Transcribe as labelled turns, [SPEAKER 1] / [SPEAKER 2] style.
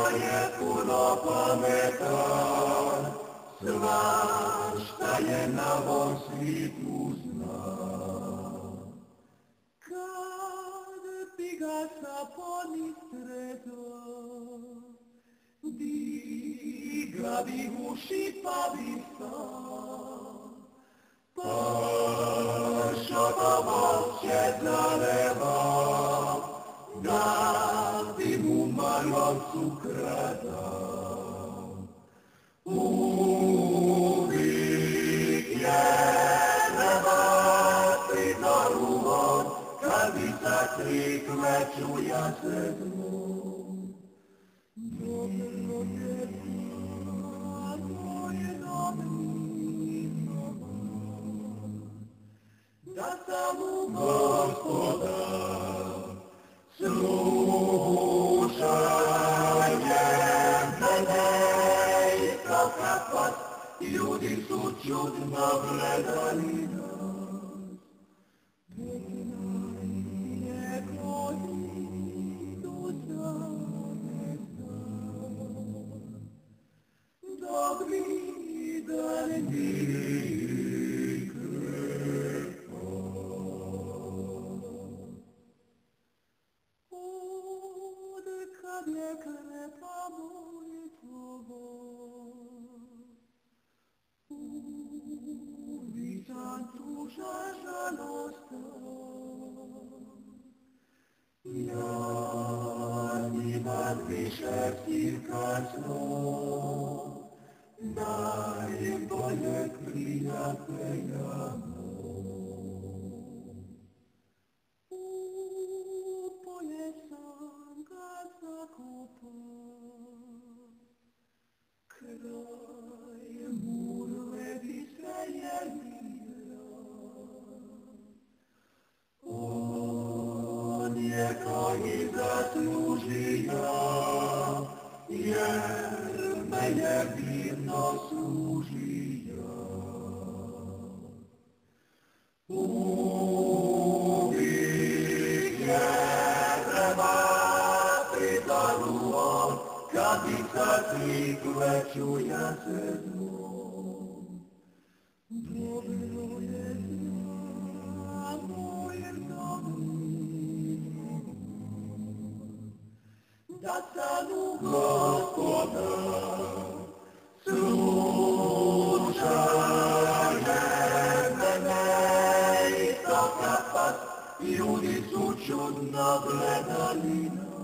[SPEAKER 1] puno pametan, sva šta je na ovom svijetu zna. Kad bi ga saponi sredo, digla bi uši pa bi sam, pa šotovo će zareva, da bi mu Marlovcu kradao. Uvijek je trebati naruvan, kad bi sa crikve čuja se zvon. Dobro te zna, to je da sam u Gospoda slušaj mene i prokapat, ljudi su čudno gledali nas. Neko idu za neznan, dok vidan krepa moj tvor, uviđan tuža žalostan, ja nimam više sirka snov, najboljeg prijatelja moj. Upoje sam ga zakopao, kraj murve se je igrao. On je to i zaslužio, jer me je vjerno služio. Uvijek je trebati daruvan, kad bi sa crikve čuja se zvon. Dobro je zna moj da sam u Gospoda slušaj mene i prokapat, ljudi su čudno gledali nas.